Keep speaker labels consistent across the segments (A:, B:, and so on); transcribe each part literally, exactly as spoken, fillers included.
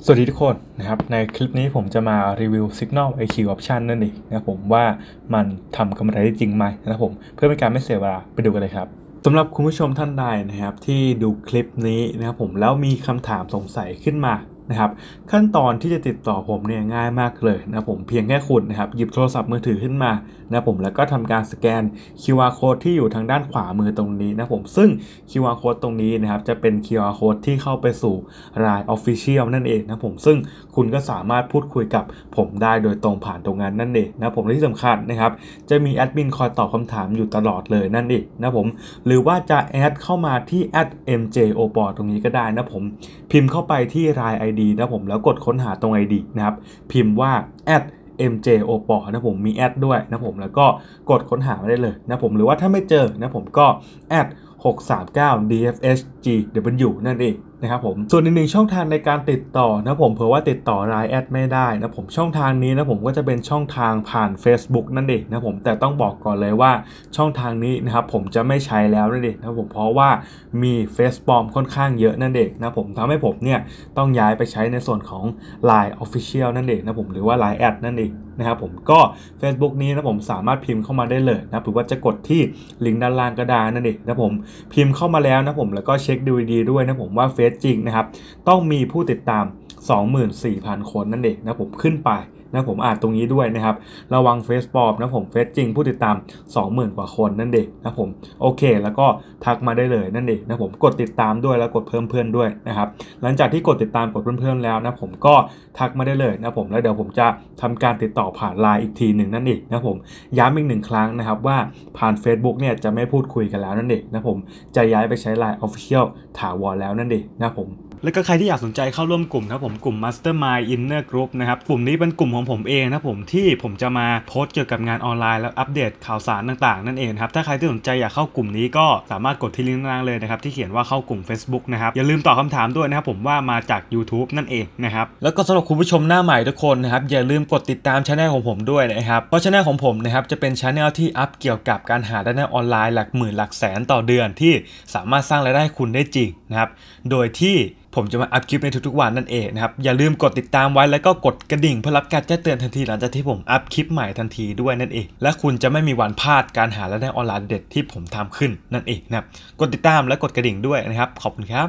A: สวัสดีทุกคนนะครับในคลิปนี้ผมจะมารีวิว Signal ไอ คิว Option นั่นเองนะครับผมว่ามันทำกำไรได้จริงไหมนะครับผมเพื่อเป็นการไม่เสียเวลาไปดูกันเลยครับสำหรับคุณผู้ชมท่านใดนะครับที่ดูคลิปนี้นะครับผมแล้วมีคำถามสงสัยขึ้นมานะครับขั้นตอนที่จะติดต่อผมเนี่ยง่ายมากเลยนะผมเพียงแค่คุณนะครับหยิบโทรศัพท์มือถือขึ้นมานะผมแล้วก็ทำการสแกน คิว อาร์ Code ที่อยู่ทางด้านขวามือตรงนี้นะผมซึ่ง คิว อาร์ Code ตรงนี้นะครับจะเป็น คิว อาร์ Code ที่เข้าไปสู่ ไลน์ Official นั่นเองนะผมซึ่งคุณก็สามารถพูดคุยกับผมได้โดยตรงผ่านตรงนั้นนั่นเองนะผมและที่สำคัญนะครับจะมีแอดมินคอยตอบคำถามอยู่ตลอดเลยนั่นเองนะผมหรือว่าจะแอดเข้ามาที่ แอท เอ็ม เจ โอ พี โอ ตรงนี้ก็ได้นะผมพิมพ์เข้าไปที่ ไลน์ ไอ ดี นะผมแล้วกดค้นหาตรง ไอ ดี นะครับพิมพ์ว่า แอท เอ็ม เจ โอ พี โอ นะผมมีแอดด้วยนะผมแล้วก็กดค้นหามาได้เลยนะผมหรือว่าถ้าไม่เจอนะผมก็แอดหกสามเก้า ดี เอฟ เอช จี ดับเบิลยู นั่นเองนะครับผมส่วนอีกหนึ่งช่องทางในการติดต่อนะผมเผื่อว่าติดต่อ ไลน์ แอดไม่ได้นะผมช่องทางนี้นะผมก็จะเป็นช่องทางผ่าน Facebook นั่นเองนะผมแต่ต้องบอกก่อนเลยว่าช่องทางนี้นะครับผมจะไม่ใช้แล้วนั่นเองนะผมเพราะว่ามีเฟซปลอมค่อนข้างเยอะนั่นเองนะผมทำให้ผมเนี่ยต้องย้ายไปใช้ในส่วนของ ไลน์ Official นั่นเองนะผมหรือว่า ไลน์ แอดนั่นเองนะครับผมก็ Facebook นี้นะผมสามารถพิมพ์เข้ามาได้เลยนะหรือว่าจะกดที่ลิงก์ด้านล่างก็ได้นั่นเองนะผมพิมพ์เข้ามาแล้วนะผมแล้วก็เช็คดูดีๆด้วยนะผมว่าเฟซจริงนะครับต้องมีผู้ติดตาม สองหมื่นสี่พัน คนนั่นเองนะผมขึ้นไปนะผมอ่านตรงนี้ด้วยนะครับระวังเฟซปลอมนะผมเฟซจริงผู้ติดตาม สองหมื่น กว่าคนนั่นเองนะผมโอเคแล้วก็ทักมาได้เลยนั่นเองนะผมกดติดตามด้วยแล้วกดเพิ่มเพื่อนด้วยนะครับหลังจากที่กดติดตามกดเพิ่มเพื่อนแล้วนะผมก็ทักมาได้เลยนะผมแล้วเดี๋ยวผมจะทำการติดต่อผ่าน ไลน์ อีกทีหนึ่งนั่นเองนะผมย้ำอีกหนึ่งครั้งนะครับว่าผ่าน Facebook เนี่ยจะไม่พูดคุยกันแล้วนั่นเองนะผมจะย้ายไปใช้ ไลน์ Official ถาวรแล้วนั่นเองนะผมแล้วก็ใครที่อยากสนใจเข้าร่วมกลุ่มนะผมกลุ่ม Mastermind Inner Group นะครับกลุ่มนี้เป็นกลุ่มของผมเองนะผมที่ผมจะมาโพสต์เกี่ยวกับงานออนไลน์แล้วอัปเดตข่าวสารต่างๆนั่นเองครับถ้าใครที่สนใจอยากเข้ากลุ่มนี้ก็สามารถกดที่ลิงก์ล่างเลยนะครับที่เขียนว่าเข้ากลุ่ม Facebook นะครับอย่าลืมตอบคำถามด้วยนะครับผมว่ามาจาก YouTube นั่นเองนะครับแล้วก็สำหรับคุณผู้ชมหน้าใหม่ทุกคนนะครับอย่าลืมกดติดตามช่องของผมด้วยนะครับเพราะช่องของผมนะครับจะเป็นช่องที่อัพเกี่ยวกับการหารายได้ออนไลน์หลักหมื่นหลักแสนต่อเดือนที่สามารถสร้างรายได้ให้คุณได้จริงนะครับโดยที่ผมจะมาอัพคลิปในทุกๆวันนั่นเองนะครับอย่าลืมกดติดตามไว้แล้วก็กดกระดิ่งเพื่อรับการแจ้งเตือนทันทีหลังจากที่ผมอัพคลิปใหม่ทันทีด้วยนั่นเองและคุณจะไม่มีวันพลาดการหารายได้ออนไลน์เด็ดที่ผมทำขึ้นนั่นเองนะครับกดติดตามและกดกระดิ่งด้วยนะครับขอบคุณครับ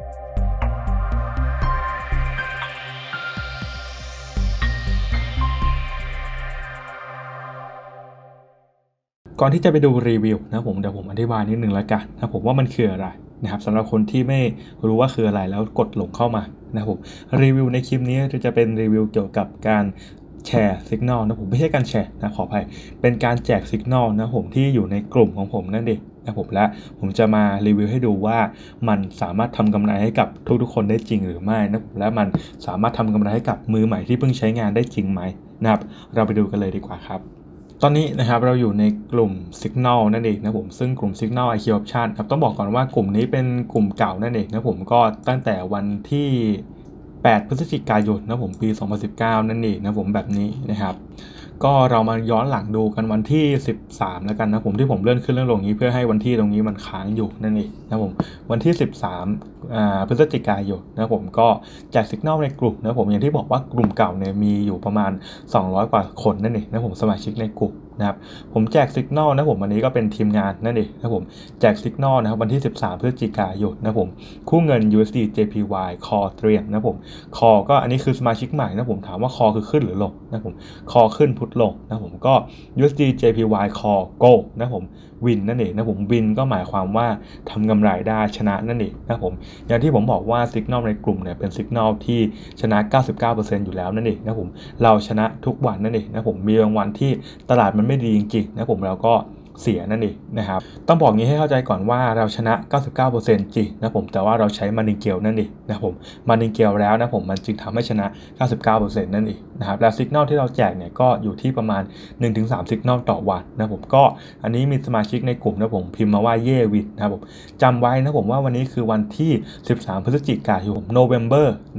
A: ก่อนที่จะไปดูรีวิวนะผมเดี๋ยวผมอธิบายนิดนึงแล้วกันนะผมว่ามันคืออะไรนะครับสำหรับคนที่ไม่รู้ว่าคืออะไรแล้วกดหลงเข้ามานะผมรีวิวในคลิปนี้จะเป็นรีวิวเกี่ยวกับการแชร์ Signal นะผมไม่ใช่การแชร์นะขออภัยเป็นการแจก Signal นะผมที่อยู่ในกลุ่มของผมนั่นเองนะผมและผมจะมารีวิวให้ดูว่ามันสามารถทำกำไรให้กับทุกๆคนได้จริงหรือไม่นะและมันสามารถทำกำไรให้กับมือใหม่ที่เพิ่งใช้งานได้จริงไหมนะครับเราไปดูกันเลยดีกว่าครับตอนนี้นะครับเราอยู่ในกลุ่ม Signal นั่นเองนะผมซึ่งกลุ่ม Signal ไอ คิว Option ครับต้องบอกก่อนว่ากลุ่มนี้เป็นกลุ่มเก่านั่นเองนะผมก็ตั้งแต่วันที่แปดพฤศจิกายนนะผมปีสองพันสิบเก้านั่นเองนะผมแบบนี้นะครับก็เรามาย้อนหลังดูกันวันที่สิบสามแล้วกันนะผมที่ผมเลื่อนขึ้นเลื่อนลงนี้เพื่อให้วันที่ตรงนี้มันค้างอยู่นั่นเองนะผมวันที่สิบสามอ่าพฤศจิกายนนะผมก็แจก Signal ในกลุ่มนะผมอย่างที่บอกว่ากลุ่มเก่าเนี่ยมีอยู่ประมาณสองร้อยกว่าคนนั่นเองนะผมสมาชิกในกลุ่มนะครับผมแจก Signal นะผมวันนี้ก็เป็นทีมงานนั่นเองนะผมแจก Signal นะครับวันที่สิบสามพฤศจิกายนนะผมคู่เงิน ยู เอส ดี เจ พี วาย Call เตรียมนะผม Call ก็อันนี้คือสมาชิกใหม่นะผมถามว่า Call คือขึ้นหรือลงนะผม Call ขึ้นพุทลงนะผมก็ ยู เอส ดี เจ พี วาย Call Go นะผมวินนั่นเองนะผมวินก็หมายความว่าทำกำไรได้ชนะนั่นเองนะผมอย่างที่ผมบอกว่า Signal ในกลุ่มเนี่ยเป็น Signal ที่ชนะ เก้าสิบเก้าเปอร์เซ็นต์ อยู่แล้วนั่นเองนะผมเราชนะทุกวันนั่นเองนะผมมีบางวันที่ตลาดมันไม่ดีจริงๆนะผมเราก็เสียนั่นเองนะครับต้องบอกงี้ให้เข้าใจก่อนว่าเราชนะ เก้าสิบเก้าเปอร์เซ็นต์ จริงนะผมแต่ว่าเราใช้มานิเกลนั่นเองนะผมมานิเกลแล้วนะผมมันจึงทำให้ชนะ เก้าสิบเก้าเปอร์เซ็นต์ นั่นเองนะครับและ Signal ที่เราแจกเนี่ยก็อยู่ที่ประมาณ หนึ่งถึงสาม Signal ต่อวันนะผมก็อันนี้มีสมาชิกในกลุ่มนะผมพิมพ์มาว่าเย่วินนะครับผมจำไว้นะผมว่าวันนี้คือวันที่สิบสามพฤศจิกายน November นะผม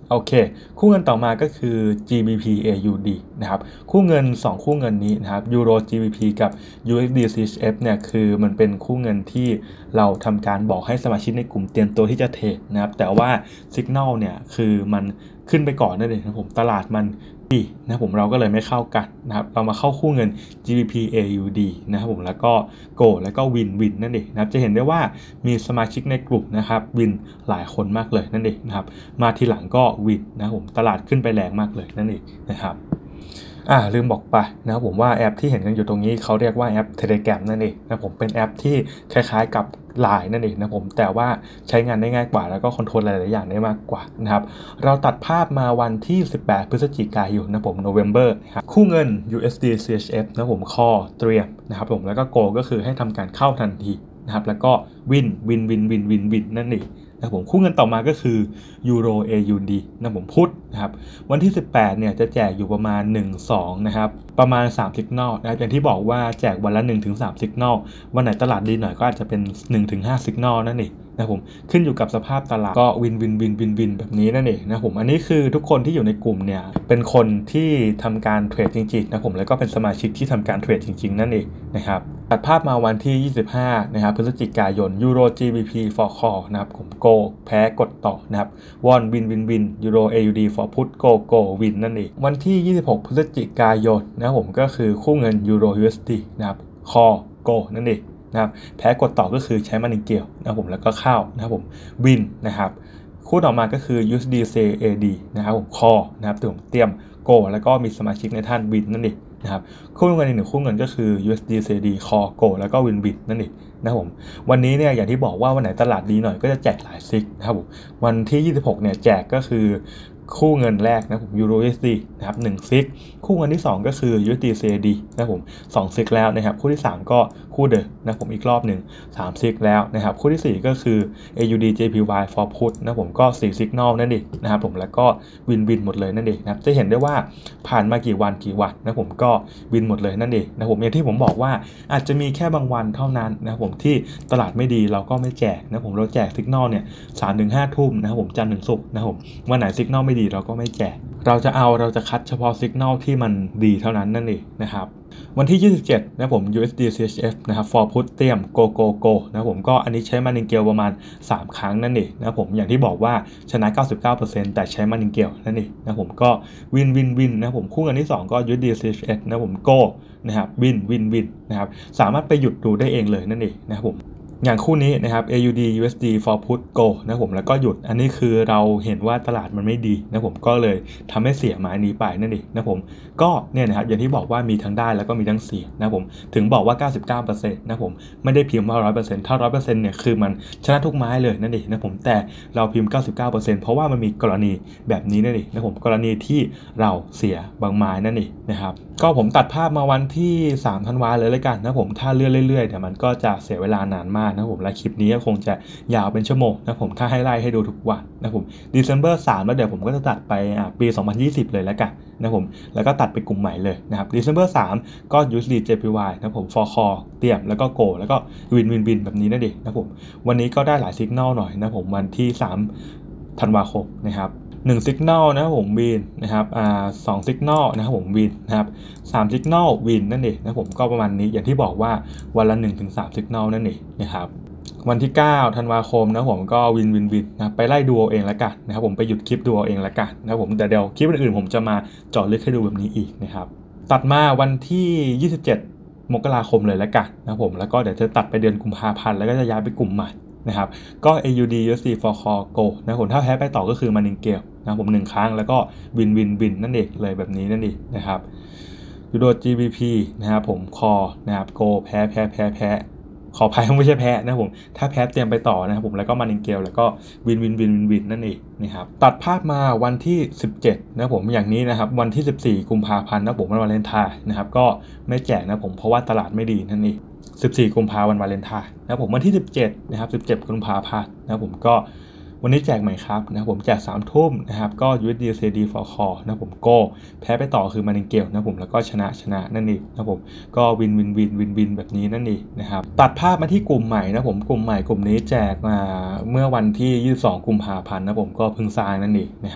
A: โอเคคู่เงินต่อมาก็คือ จี บี พี เอ ยู ดี นะครับคู่เงินสองคู่เงินนี้นะครับ Euro จี บี พี กับ ยู เอส ดี ซี เอช เอฟ เนี่ยคือมันเป็นคู่เงินที่เราทำการบอกให้สมาชิกในกลุ่มเตรียมตัวที่จะเทรดนะครับแต่ว่า Signal เนี่ยคือมันขึ้นไปก่อนนั่นเองนะผมตลาดมันดีนะผมเราก็เลยไม่เข้ากันนะครับเรามาเข้าคู่เงิน จี บี พี เอ ยู ดี นะครับผมแล้วก็ Go แล้วก็ Win Win นั่นเองนะครับจะเห็นได้ว่ามีสมาชิกในกลุ่มนะครับ Win หลายคนมากเลยนั่นเองนะครับมาทีหลังก็ Win นะครับผมตลาดขึ้นไปแรงมากเลยนั่นเองนะครับอ่าลืมบอกไปนะครับผมว่าแอปที่เห็นกันอยู่ตรงนี้เขาเรียกว่าแอป Telegram นั่นเองนะผมเป็นแอปที่คล้ายๆกับไลน์นั่นเองนะผมแต่ว่าใช้งานได้ง่ายกว่าแล้วก็คอนโทรลหลายๆอย่างได้มากกว่านะครับเราตัดภาพมาวันที่สิบแปดพฤศจิกายนนะผม November นะครับคู่เงิน ยู เอส ดี ซี เอช เอฟ นะผมคอเตรียมนะครับผมแล้วก็ Go ก็คือให้ทำการเข้าทันทีนะครับแล้วก็ Win Win Win Win Win Win นั่นเองนะผมคู่เงินต่อมาก็คือ Euro เอ ยู ดี นะผมพุธนะครับวันที่สิบแปดเนี่ยจะแจกอยู่ประมาณหนึ่ง สองนะครับประมาณสาม Signal นะครับอย่างที่บอกว่าแจกวันละ หนึ่งถึงสาม Signal วันไหนตลาดดีหน่อยก็อาจจะเป็น หนึ่งถึงห้า Signal นั่นเองนะผมขึ้นอยู่กับสภาพตลาดก็วินวินวินวินวินแบบนี้นั่นเองนะผมอันนี้คือทุกคนที่อยู่ในกลุ่มเนี่ยเป็นคนที่ทำการเทรดจริงๆนะผมแล้วก็เป็นสมาชิกที่ทำการเทรดจริงๆนั่นเองนะครับตัดภาพมาวันที่ยี่สิบห้านะครับพฤศจิกายน Euro จี บี พี for call นะครับผม Go แพ้กดต่อนะครับ Won Win Win Win Euro เอ ยู ดี for put Go Go Win นั่นเองวันที่ยี่สิบหกพฤศจิกายนนะครับผมก็คือคู่เงิน Euro ยู เอส ดี นะครับ Call Go นั่นเองนะครับแพ้กดต่อก็คือใช้มันนิเกลนะครับผมแล้วก็เข้านะครับผม Win นะครับคู่ต่อมาก็คือ ยู เอส ดี ซี เอ ดี นะครับผม Call นะครับผมเตรียม Go แล้วก็มีสมาชิกในท่าน Win นั่นเองนะครับคู่เงินอีกหนึ่งคู่เงินก็คือ ยู เอส ดี ซี เอ ดี Call Go แล้วก็ Win Win นั่นเองนะครับผมวันนี้เนี่ยอย่างที่บอกว่าวันไหนตลาดดีหน่อยก็จะแจกหลายซิกนะครับผมวันที่ยี่สิบหกเนี่ยแจกก็คือคู่เงินแรกนะผม Euro ยู เอส ดี นะครับหนึ่งซิกคู่เงินที่สองก็คือ ยู เอส ดี ซี เอ ดี นะครับผมสองซิกแล้วนะครับคู่ที่สามก็คู่เดิมนะผมอีกรอบหนึ่งสามซิกแล้วนะครับคู่ที่สี่ก็คือ เอ ยู ดี เจ พี วาย for put นะผมก็สี่ signal นั่นเองนะครับผมแล้วก็วินวินหมดเลยนั่นเองนะครับจะเห็นได้ว่าผ่านมากี่วันกี่วันนะผมก็วินหมดเลยนั่นเองนะผมอย่างที่ผมบอกว่าอาจจะมีแค่บางวันเท่านั้นนะผมที่ตลาดไม่ดีเราก็ไม่แจกนะผมเราแจก signal เนี่ยสามถึงห้าทุ่มนะครับผมจันทร์ถึงศุกร์นะผมวันไหน signal ไม่ดีเราก็ไม่แจกเราจะเอาเราจะคัดเฉพาะ signal ที่มันดีเท่านั้นนั่นเองนะครับวันที่ยี่สิบเจ็ดนะผม ยู เอส ดี ซี เอช เอฟ นะครับ for put เตรียม go go go นะผมก็อันนี้ใช้มานิงเกลประมาณสามครั้งนั่นเองนะผมอย่างที่บอกว่าชนะ เก้าสิบเก้าเปอร์เซ็นต์ แต่ใช้มานิงเกลนั่นเองนะผมก็วินวินวินนะผมคู่กันที่สองก็ ยู เอส ดี ซี เอช เอฟ นะผม go นะครับวินวินวินนะครับสามารถไปหยุดดูได้เองเลยนั่นเองนะครับผมอย่างคู่นี้นะครับ เอ ยู ดี ยู เอส ดี for put go นะผมแล้วก็หยุดอันนี้คือเราเห็นว่าตลาดมันไม่ดีนะผมก็เลยทำให้เสียหมายนี้ไปนั่นเองนะผมก็เนี่ยนะครับอย่างที่บอกว่ามีทั้งได้แล้วก็มีทั้งเสียนะผมถึงบอกว่า เก้าสิบเก้าเปอร์เซ็นต์ นะผมไม่ได้พิมพ์ว่า หนึ่งร้อยเปอร์เซ็นต์ ถ้า หนึ่งร้อยเปอร์เซ็นต์ เนี่ยคือมันชนะทุกไม้เลยนั่นเองนะผมแต่เราพิมพ์ เก้าสิบเก้าเปอร์เซ็นต์ เพราะว่ามันมีกรณีแบบนี้นั่นเองนะผมกรณีที่เราเสียบางไม้นั่นเองนะครับก็ผมตัดภาพมาวันที่สามธันวาเลยแล้วกันนะผมถ้าเลื่อนเรื่อยๆเนี่ยมันก็จะเสียเวลานานมากนะผมและคลิปนี้คงจะยาวเป็นชั่วโมงนะผมถ้าให้ไล่ให้ดูทุกวันนะผม December สามแล้วเดี๋ยวผมก็จะตัดไปอ่ะปีสองพันยี่สิบเลยแล้วกันนะผมแล้วก็ตัดไปกลุ่มใหม่เลยนะครับ December สามก็ ยู เอส ดี เจ พี วาย นะผม for call เตรียมแล้วก็ go แล้วก็ win win win แบบนี้นั่นเองนะผมวันนี้ก็ได้หลาย signal หน่อยนะผมวันที่สามธันวาคมนะครับหนึ่ง signal นะครับผมวินนะครับอ่าสอง signal นะครับผมวินนะครับสาม signal วินนั่นเองนะผมก็ประมาณนี้อย่างที่บอกว่าวันละหนึ่งถึงสาม signal นั่นเองนะครับวันที่เก้าธันวาคมนะผมก็วินวินวินนะไปไล่ดูเอาเองแล้วกันนะครับผมไปหยุดคลิปดูเอาเองแล้วกันนะครับผมแต่เดี๋ยวคลิปอื่นๆผมจะมาเจาะลึกให้ดูแบบนี้อีกนะครับตัดมาวันที่ยี่สิบเจ็ดมกราคมเลยแล้วกันนะครับผมแล้วก็เดี๋ยวจะตัดไปเดือนกุมภาพันธ์แล้วก็จะย้ายไปกลุ่มใหม่นะครับก็ เอ ยู ดี ยู เอส ดี for call go นะผมถ้าแพ้ไปต่อก็คือมานิงเกลนะผมหนึ่งครั้งแล้วก็วินวินวินนั่นเองเลยแบบนี้นั่นเองนะครับยูโร จี บี พี นะครับผม call นะครับ go แพ้แพ้แพ้แพ้ขออภัยไม่ใช่แพ้นะผมถ้าแพ้เตรียมไปต่อนะครับผมแล้วก็มานิงเกลแล้วก็วินวินวินวินวินนั่นเองนะครับตัดภาพมาวันที่สิบเจ็ดนะผมอย่างนี้นะครับวันที่สิบสี่กุมภาพันธ์นะผมวันวาเลนไทน์นะครับก็ไม่แจกนะผมเพราะว่าตลาดไม่ดีนั่นเองสิบสี่กุมภาพันธ์วันวาเลนไทน์นะผมวันที่สิบเจ็ดนะครับสิบเจ็ดกุมภาพันธ์นะผมก็วันนี้แจกใหม่ครับนะผมแจกสามทุ่มนะครับก็ ยู เอส ดี ซี ดี for call นะผมก็แพ้ไปต่อคือมานิงเกลนะผมแล้วก็ชนะชนะนั่นเองนะผมก็วินวินวินวินวินแบบนี้นั่นเองนะครับตัดภาพมาที่กลุ่มใหม่นะผมกลุ่มใหม่กลุ่มนี้แจกมาเมื่อวันที่ยี่สิบสองกุมภาพันธ์นะผมก็เพิ่งสร้างนั่นเองนะครับ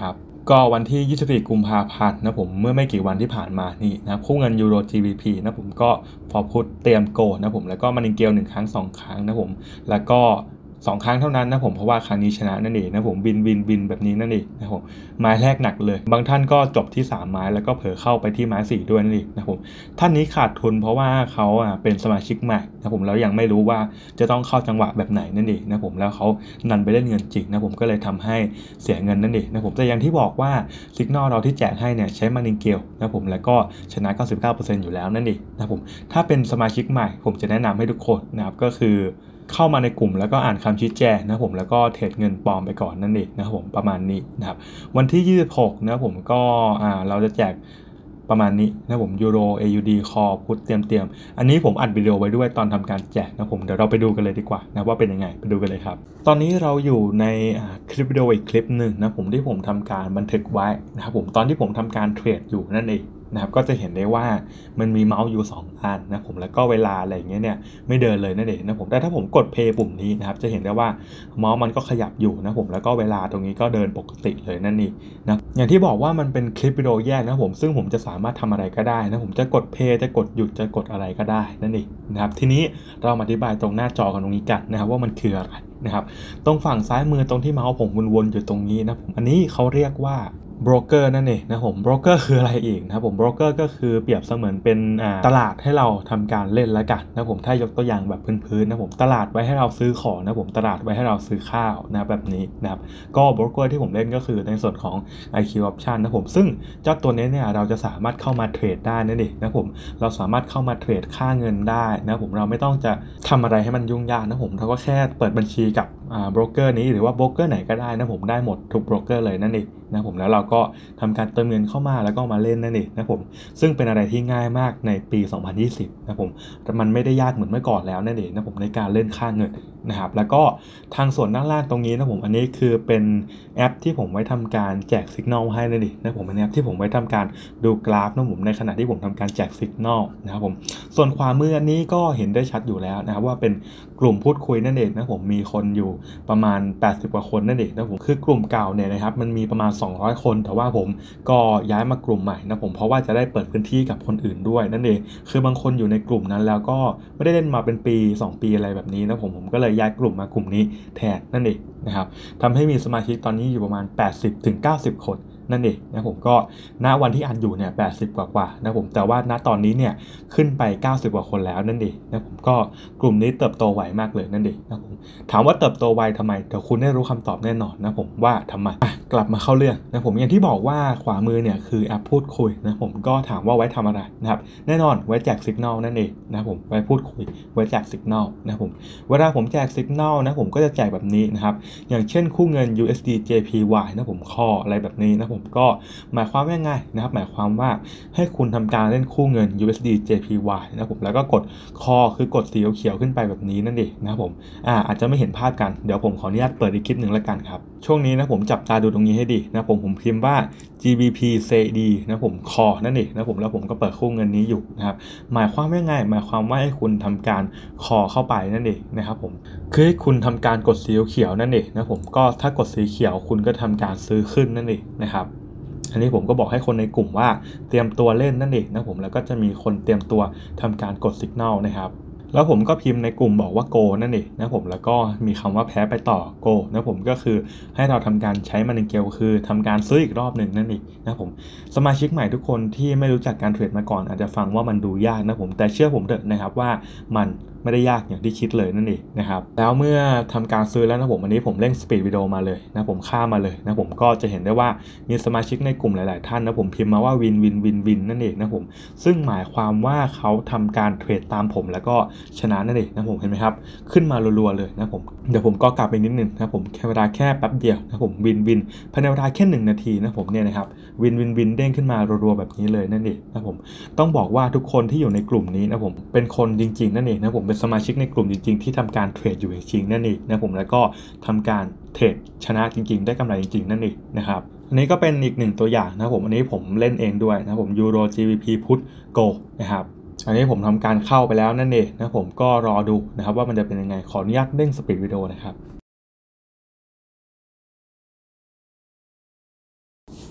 A: ก็วันที่ยี่สิบสี่กุมภาพันธ์นะผมเมื่อไม่กี่วันที่ผ่านมานี่นะคู่เงินยูโร จี บี พี นะผมก็ฟอร์พุตเตรียมโกนะผมแล้วก็มานิงเกลหนึ่งครั้งสองครั้งนะผมแล้วก็สองครั้งเท่านั้นนะผมเพราะว่าครั้งนี้ชนะนั่นเองนะผมวินวินวินแบบนี้นั่นเองนะผมไม้แรกหนักเลยบางท่านก็จบที่สามไม้แล้วก็เผลอเข้าไปที่ไม้สี่ด้วยนั่นเองนะผมท่านนี้ขาดทุนเพราะว่าเขาอ่ะเป็นสมาชิกใหม่นะผมแล้วยังไม่รู้ว่าจะต้องเข้าจังหวะแบบไหนนั่นเองนะผมแล้วเขานันไปเล่นเงินจริงนะผมก็เลยทำให้เสียเงินนั่นเองนะผมแต่อย่างที่บอกว่าสิกนอลเราที่แจกให้เนี่ยใช้มานิงเกลนะผมแล้วก็ชนะ เก้าสิบเก้าเปอร์เซ็นต์ อยู่แล้วนั่นเองนะผมถ้าเป็นสมาชิกใหม่ผมจะแนะนำให้ทุกคนนะครับก็คือเข้ามาในกลุ่มแล้วก็อ่านคำชี้แจงนะผมแล้วก็เทรดเงินปลอมไปก่อนนั่นเองนะครับผมประมาณนี้นะครับวันที่ยี่สิบหกนะผมก็อ่าเราจะแจกประมาณนี้นะผมยูโร เอ ยู ดี คอพุทเตรียมเตรียมอันนี้ผมอัดวิดีโอไว้ด้วยตอนทำการแจกนะผมเดี๋ยวเราไปดูกันเลยดีกว่านะว่าเป็นยังไงไปดูกันเลยครับตอนนี้เราอยู่ในคลิปวิดีโออีกคลิปหนึ่งนะผมที่ผมทำการบันทึกไว้นะครับผมตอนที่ผมทำการเทรดอยู่นั่นเองนะครับก็จะเห็นได้ว่ามันมีเมาส์อยู่สองอันนะผมแล้วก็เวลาอะไรอย่างเงี้ยเนี่ยไม่เดินเลยนั่นเองนะผมแต่ถ้าผมกดเพย์ปุ่มนี้นะครับจะเห็นได้ว่าเมาส์มันก็ขยับอยู่นะผมแล้วก็เวลาตรงนี้ก็เดินปกติเลยนั่นเองนะอย่างที่บอกว่ามันเป็นคลิปวิดีโอแยกนะผมซึ่งผมจะสามารถทำอะไรก็ได้นะผมจะกดเพย์จะกดหยุดจะกดอะไรก็ได้นั่นเองนะครับทีนี้เรามาอธิบายตรงหน้าจอกันตรงนี้กันนะครับว่ามันคืออะไรนะครับตรงฝั่งซ้ายมือตรงที่เมาส์ผมวนๆอยู่ตรงนี้นะผมอันนี้เขาเรียกว่าโบรกเกอร์นั่นเองนะผมโบรกเกอร์คืออะไรอีกนะผมโบรกเกอร์ก็คือเปรียบเสมือนเป็นตลาดให้เราทำการเล่นแล้วกันนะผมถ้ายกตัวอย่างแบบพื้นๆนะผมตลาดไว้ให้เราซื้อของนะผมตลาดไว้ให้เราซื้อข้าวนะแบบนี้นะครับก็โบรกเกอร์ที่ผมเล่นก็คือในส่วนของ ไอ คิว Option นะผมซึ่งเจ้าตัวนี้เนี่ยเราจะสามารถเข้ามาเทรดได้นั่นเองนะผมเราสามารถเข้ามาเทรดค่าเงินได้นะผมเราไม่ต้องจะทำอะไรให้มันยุ่งยากนะผมเราก็แค่เปิดบัญชีกับอ่าโบรกเกอร์นี้หรือว่าโบรกเกอร์ไหนก็ได้นะผมได้หมดทุกโบรกเกอร์เลยนั่นเองนะผมแล้วเราก็ทำการเติมเงินเข้ามาแล้วก็มาเล่นนั่นเองนะผมซึ่งเป็นอะไรที่ง่ายมากในปีสองพันยี่สิบนะผมแต่มันไม่ได้ยากเหมือนเมื่อก่อนแล้วนั่นเองนะผมในการเล่นค่าเงินนะครับแล้วก็ทางส่วนด้านล่างตรงนี้นะผมอันนี้คือเป็นแอปที่ผมไว้ทำการแจกสัญญาณให้นั่นเองนะผมเป็นแอปที่ผมไว้ทำการดูกราฟนะผมในขณะที่ผมทำการแจกสัญญาณนะครับผมส่วนขวามืออันนี้ก็เห็นได้ชัดอยู่แล้วนะครับว่าเป็นกลุ่มพูดคุยนั่นเองนะผมมีคนอยู่ประมาณแปดสิบกว่าคนนั่นเองนะผมคือกลุ่มเก่าเนี่ยนะครับมันมีประมาณสองร้อยคนแต่ว่าผมก็ย้ายมากลุ่มใหม่นะผมเพราะว่าจะได้เปิดพื้นที่กับคนอื่นด้วยนั่นเองคือบางคนอยู่ในกลุ่มนั้นแล้วก็ไม่ได้เล่นมาเป็นปีสองปีอะไรแบบนี้นะผมผมก็เลยย้ายกลุ่มมากลุ่มนี้แทนนั่นเองนะครับทำให้มีสมาชิกตอนนี้อยู่ประมาณ แปดสิบถึงเก้าสิบ คนนั่นเองนะผมก็ณวันที่อัดอยู่เนี่ยแปดสิบกว่าๆนะผมแต่ว่าณตอนนี้เนี่ยขึ้นไปเก้าสิบกว่าคนแล้วนั่นเองนะผมก็กลุ่มนี้เติบโตไวมากเลยนั่นเองนะผมถามว่าเติบโตไวทำไมเดี๋ยวคุณได้รู้คำตอบแน่นอนนะผมว่าทำไมกลับมาเข้าเรื่องนะผมอย่างที่บอกว่าขวามือเนี่ยคือแอปพูดคุยนะผมก็ถามว่าไว้ทำอะไรนะครับแน่นอนไว้แจกสัญญาณนั่นเองนะผมไว้พูดคุยไว้แจกสัญญาณนะผมเวลาผมแจกสัญญาณนะผมก็จะแจกแบบนี้นะครับอย่างเช่นคู่เงิน ยู เอส ดี เจ พี วาย นะผมคออะไรแบบนี้นะผมก็หมายความว่าไงนะครับหมายความว่าให้คุณทำการเล่นคู่เงิน ยู เอส ดี เจ พี วาย นะผมแล้วก็กดคอคือกดสีเขียวขึ้นไปแบบนี้นั่นเองนะครับผมอ่าอาจจะไม่เห็นภาพกันเดี๋ยวผมขออนุญาตเปิดอีกคลิปหนึ่งแล้วกันครับช่วงนี้นะผมจับตาดูตรงนี้ให้ดีนะผมผมพิมพ์ว่า จี บี พี ซี ดี นะผมคอนั่นเองนะผมแล้วผมก็เปิดคู่เงินนี้อยู่นะครับหมายความว่าไงหมายความว่าให้คุณทำการคอเข้าไปนั่นเองนะครับผมคือให้คุณทำการกดสีเขียวนั่นเองนะผมก็ถ้ากดสีเขียวคุณก็ทำการซื้อขึ้นนั่นเองนะครับอันนี้ผมก็บอกให้คนในกลุ่มว่าเตรียมตัวเล่นนั่นเองนะผมแล้วก็จะมีคนเตรียมตัวทำการกดสัญญาณนะครับแล้วผมก็พิมพ์ในกลุ่มบอกว่าโกนั่นเองนะผมแล้วก็มีคำว่าแพ้ไปต่อโกนะผมก็คือให้เราทำการใช้มานิงเกลคือทำการซื้ออีกรอบหนึ่งนั่นเองนะผมสมาชิกใหม่ทุกคนที่ไม่รู้จักการเทรดมาก่อนอาจจะฟังว่ามันดูยากนะผมแต่เชื่อผมเถอะนะครับว่ามันไม่ได้ยากอย่างที่คิดเลยนั่นเองนะครับแล้วเมื่อทำการซื้อแล้วนะผมอันนี้ผมเร่งสปีดวิดีโอมาเลยนะผมข้ามมาเลยนะผมก็จะเห็นได้ว่ามีสมาชิกในกลุ่มหลายๆท่านนะผมพิมพ์มาว่าวินวินวินวินนั่นเองนะผมซึ่งหมายความว่าเขาทำการเทรดตามผมแล้วก็ชนะนั่นเองนะผมเห็นไหมครับขึ้นมารัวๆเลยนะผมเดี๋ยวผมก็กลับไปนิดนึงนะผมแค่เวลาแค่แป๊บเดียวนะผมวินวินภายในเวลาแค่หนึ่งนาทีนะผมเนี่ยนะครับวินวินวินเด้งขึ้นมารัวๆแบบนี้เลยนั่นเองนะผมต้องบอกว่าทุกคนที่อยู่ในกลุ่มนี้นะผมเป็นคนจริงๆนั่นเองนะผมเป็นสมาชิกในกลุ่มจริงๆที่ทำการเทรดอยู่จริงๆนั่นเองนะผมแล้วก็ทำการเทรดชนะจริงๆได้กำไรจริงๆนั่นเองนะครับอันนี้ก็เป็นอีกหนึ่งตัวอย่างนะผมอันนี้ผมเล่นเองด้วยนะผมยูโร จี บี พี Put Go นะครับอันนี้ผมทำการเข้าไปแล้วนั่นเองนะผมก็รอดูนะครับว่ามันจะเป็นยังไงขออนุญาตเร่งสปีดวิดีโอนะครับ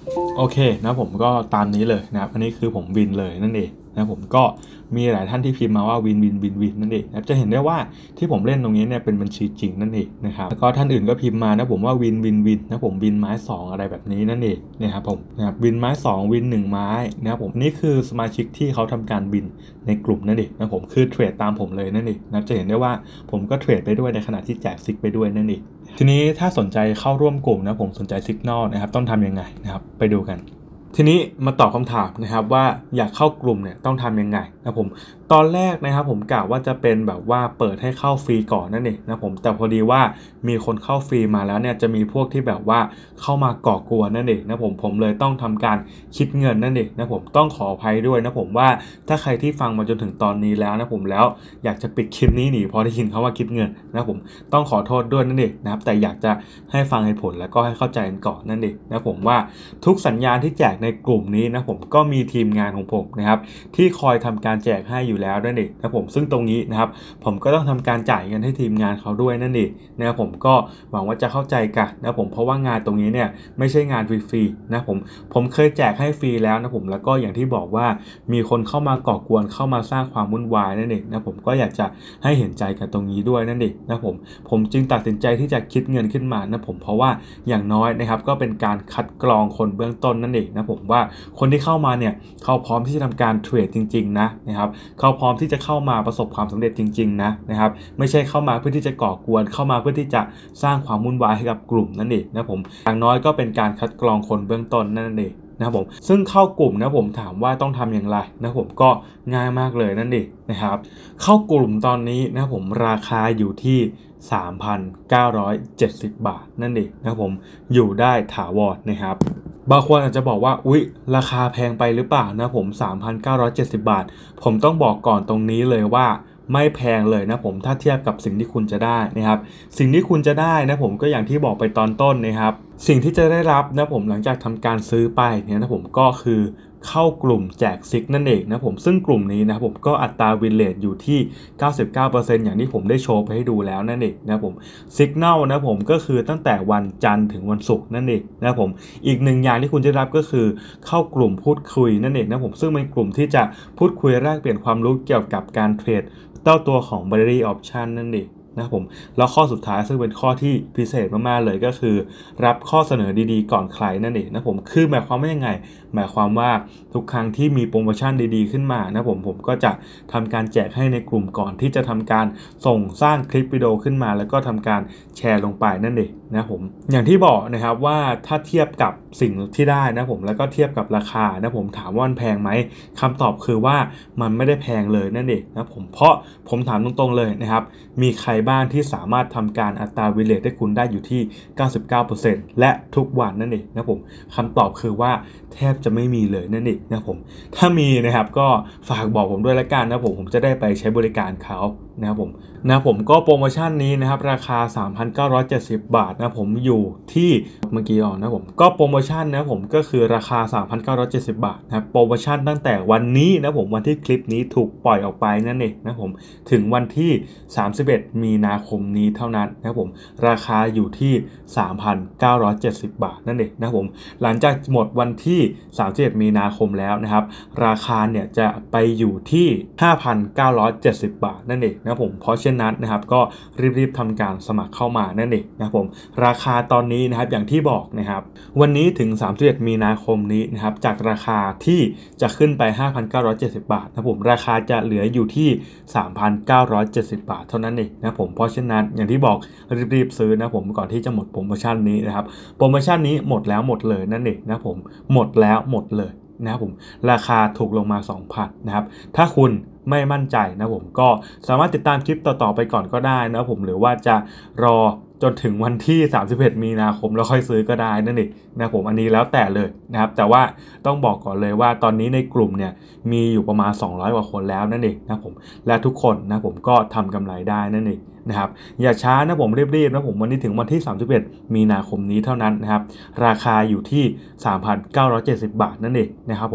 A: โอเคนะผมก็ตามนี้เลยนะครับอันนี้คือผมวินเลยนั่นเองนะผมก็มีหลายท่านที่พิมพ์มาว่าวินวินวินวินนั่นเองนะจะเห็นได้ว่าที่ผมเล่นตรงนี้เนี่ยเป็นบัญชีจริงนั่นเองนะครับแล้วก็ท่านอื่นก็พิมพ์มานะผมว่าวินวินวินนะผมวินไม้สองอะไรแบบนี้นั่นเองนะครับผมนะครับวินไม้สองวินหนึ่งไม้นะครับผมนี่คือสมาชิกที่เขาทำการวินในกลุ่มนั่นเองนะผมคือเทรดตามผมเลยนั่นเองนะจะเห็นได้ว่าผมก็เทรดไปด้วยในขณะที่แจกซิกไปด้วยนั่นเองทีนี้ถ้าสนใจเข้าร่วมกลุ่มนะผมสนใจ Signal นะครับต้องทำยังไงนะครับไปดูกันทีนี้มาตอบคำถามนะครับว่าอยากเข้ากลุ่มเนี่ยต้องทำยังไงนะผมตอนแรกนะครับผมกะว่าจะเป็นแบบว่าเปิดให้เข้าฟรีก่อนนั่นเองนะผมแต่พอดีว่ามีคนเข้าฟรีมาแล้วเนี่ยจะมีพวกที่แบบว่าเข้ามาก่อกวนนั่นเองนะผมผมเลยต้องทำการคิดเงินนั่นเองนะผมต้องขออภัยด้วยนะผมว่าถ้าใครที่ฟังมาจนถึงตอนนี้แล้วนะผมแล้วอยากจะปิดคลิปนี้หนีพอได้ยินเขาว่าคิดเงินนะผมต้องขอโทษด้วยนั่นเองนะครับแต่อยากจะให้ฟังเหตุผลแล้วก็ให้เข้าใจกันก่อนนั่นเองนะผมว่าทุกสัญญาณที่แจกในกลุ่มนี้นะผมก็มีทีมงานของผมนะครับที่คอยทำการแจกให้อยู่แล้วนั่นเองนะผมซึ่งตรงนี้นะครับผมก็ต้องทำการจ่ายเงินให้ทีมงานเขาด้วยนั่นเองนะครับผมก็หวังว่าจะเข้าใจกันนะผมเพราะว่างานตรงนี้เนี่ยไม่ใช่งานฟรีๆนะผมผมเคยแจกให้ฟรีแล้วนะผมแล้วก็อย่างที่บอกว่ามีคนเข้ามาก่อกวนเข้ามาสร้างความวุ่นวายนั่นเองนะผมก็อยากจะให้เห็นใจกันตรงนี้ด้วยนั่นเองนะผมผมจึงตัดสินใจที่จะคิดเงินขึ้นมานะผมเพราะว่าอย่างน้อยนะครับก็เป็นการคัดกรองคนเบื้องต้นนั่นเองนะผมว่าคนที่เข้ามาเนี่ยเขาพร้อมที่จะทำการเทรดจริงๆนะนะครับเขาพร้อมที่จะเข้ามาประสบความสำเร็จจริงๆนะนะครับไม่ใช่เข้ามาเพื่อที่จะก่อกวนเข้ามาเพื่อที่จะสร้างความวุ่นวายให้กับกลุ่มนั่นเองนะผมอย่างน้อยก็เป็นการคัดกรองคนเบื้องต้นนั่นเองนะผมซึ่งเข้ากลุ่มนะผมถามว่าต้องทำอย่างไรนะผมก็ง่ายมากเลยนั่นเองนะครับเข้ากลุ่มตอนนี้นะผมราคาอยู่ที่ สามพันเก้าร้อยเจ็ดสิบ บาทนั่นเองนะผมอยู่ได้ถาวรนะครับบางคนอาจจะบอกว่าอุ๊ยราคาแพงไปหรือเปล่านะผม สามพันเก้าร้อยเจ็ดสิบ บาทผมต้องบอกก่อนตรงนี้เลยว่าไม่แพงเลยนะผมถ้าเทียบกับสิ่งที่คุณจะได้นะครับสิ่งที่คุณจะได้นะผมก็อย่างที่บอกไปตอนต้นนะครับสิ่งที่จะได้รับนะผมหลังจากทำการซื้อไปเนี่ยนะผมก็คือเข้ากลุ่มแจกซิกนั่นเองนะผมซึ่งกลุ่มนี้นะผมก็อัตราวินเรทอยู่ที่ เก้าสิบเก้าเปอร์เซ็นต์ อย่างที่ผมได้โชว์ไปให้ดูแล้วนั่นเองนะผมซิกแนลนะผมก็คือตั้งแต่วันจันทร์ถึงวันศุกร์นั่นเองนะผมอีกหนึ่งอย่างที่คุณจะรับก็คือเข้ากลุ่มพูดคุยนั่นเองนะผมซึ่งเป็นกลุ่มที่จะพูดคุยแลกเปลี่ยนความรู้เกี่ยวกับการเทรดเจ้าตัวของ Binary Option นั่นเองนะผมแล้วข้อสุดท้ายซึ่งเป็นข้อที่พิเศษมากๆเลยก็คือรับข้อเสนอดีๆก่อนใครนั่นเองนะผมคือหมายความว่ายังไงหมายความว่าทุกครั้งที่มีโปรโมชั่นดีๆขึ้นมานะผมผมก็จะทำการแจกให้ในกลุ่มก่อนที่จะทำการส่งสร้างคลิปวิดีโอขึ้นมาแล้วก็ทำการแชร์ลงไปนั่นเองนะผมอย่างที่บอกนะครับว่าถ้าเทียบกับสิ่งที่ได้นะผมแล้วก็เทียบกับราคานะผมถามว่ามันแพงไหมคำตอบคือว่ามันไม่ได้แพงเลยนั่นเองนะผมเพราะผมถามตรงๆเลยนะครับมีใครบ้างที่สามารถทำการอัตราวินเรทให้คุณได้อยู่ที่ เก้าสิบเก้าเปอร์เซ็นต์ และทุกวันนั่นเองนะผมคำตอบคือว่าแทบจะไม่มีเลยนั่นเองนะผมถ้ามีนะครับก็ฝากบอกผมด้วยละกันนะผมผมจะได้ไปใช้บริการเขานะครับผมนะผมก็โปรโมชั่นนี้นะครับราคา สามพันเก้าร้อยเจ็ดสิบ บาทนะผมอยู่ที่เมื่อกี้อ่อนนะผมก็โปรโมชั่นนะผมก็คือราคา สามพันเก้าร้อยเจ็ดสิบ บาทนะครับโปรโมชั่นตั้งแต่วันนี้นะผมวันที่คลิปนี้ถูกปล่อยออกไปนั่นเองนะผมถึงวันที่สามสิบเอ็ดมีนาคมนี้เท่านั้นนะผมราคาอยู่ที่ สามพันเก้าร้อยเจ็ดสิบ บาทนั่นเองนะผมหลังจากหมดวันที่สามสิบเอ็ดมีนาคมแล้วนะครับราคาเนี่ยจะไปอยู่ที่ ห้าพันเก้าร้อยเจ็ดสิบ บาทนั่นเองนะผมเพราะฉะนั้นนะครับก็รีบๆทำการสมัครเข้ามานั่นเองนะผมราคาตอนนี้นะครับอย่างที่บอกนะครับวันนี้ถึงสามสิบเอ็ดมีนาคมนี้นะครับจากราคาที่จะขึ้นไป ห้าพันเก้าร้อยเจ็ดสิบ บาทนะผมราคาจะเหลืออยู่ที่ สามพันเก้าร้อยเจ็ดสิบ บาทเท่านั้นเองนะผมเพราะฉะนั้นอย่างที่บอกรีบๆซื้อนะผมก่อนที่จะหมดโปรโมชั่นนี้นะครับโปรโมชั่นนี้หมดแล้วหมดเลยนั่นเองนะผมหมดแล้วหมดเลยนะครับผมราคาถูกลงมา สองพัน นะครับถ้าคุณไม่มั่นใจนะผมก็สามารถติดตามคลิปต่อๆไปก่อนก็ได้นะผมหรือว่าจะรอจนถึงวันที่สามสิบเอ็ดมีนาคมแล้วค่อยซื้อก็ได้นั่นเองนะผมอันนี้แล้วแต่เลยนะครับแต่ว่าต้องบอกก่อนเลยว่าตอนนี้ในกลุ่มเนี่ยมีอยู่ประมาณสองร้อยกว่าคนแล้วนั่นเองนะผมและทุกคนนะผมก็ทำกำไรได้นั่นเองนะครับอย่าช้านะผมรีบๆนะผมวันนี้ถึงวันที่สามสิบเอ็ดมีนาคมนี้เท่านั้นนะครับราคาอยู่ที่ สามพันเก้าร้อยเจ็ดสิบ บาทนั่นเองนะครับผม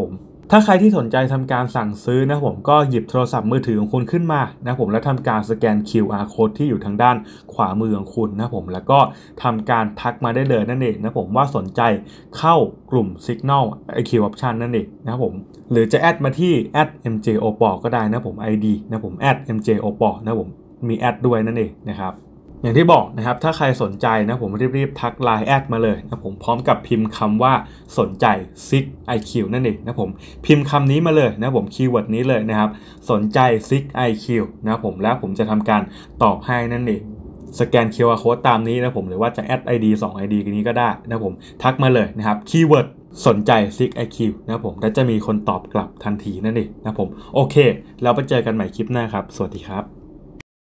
A: ถ้าใครที่สนใจทำการสั่งซื้อนะผมก็หยิบโทรศัพท์มือถือของคุณขึ้นมานะผมแล้วทำการสแกน คิว อาร์ Code ที่อยู่ทางด้านขวามือของคุณนะผมแล้วก็ทำการทักมาได้เลยนั่นเองนะผมว่าสนใจเข้ากลุ่ม Signal ไอ คิว Option นั่นเองนะผมหรือจะแอดมาที่ แอท เอ็ม เจ โอ พี โอ ก็ได้นะผม ไอ ดี นะผม แอท เอ็ม เจ โอ พี โอ นะผมมีแอดด้วยนั่นเองนะครับอย่างที่บอกนะครับถ้าใครสนใจนะผมรีบๆทัก ไลน์ แอดมาเลยนะผมพร้อมกับพิมพ์คำว่าสนใจ ซิก ไอ คิว นั่นเองนะผมพิมพ์คำนี้มาเลยนะผมคีย์เวิร์ดนี้เลยนะครับสนใจ ซิก ไอ คิว นะผมแล้วผมจะทำการตอบให้นั่นเองสแกน คิว อาร์ Code ตามนี้นะผมหรือว่าจะแอด ไอ ดี สอง ไอ ดี กันนี้ก็ได้นะผมทักมาเลยนะครับคีย์เวิร์ดสนใจ ซิก ไอ คิว นะผมและจะมีคนตอบกลับทันทีนั่นเองนะผมโอเคแล้วไปเจอกันใหม่คลิปหน้าครับสวัสดีครับ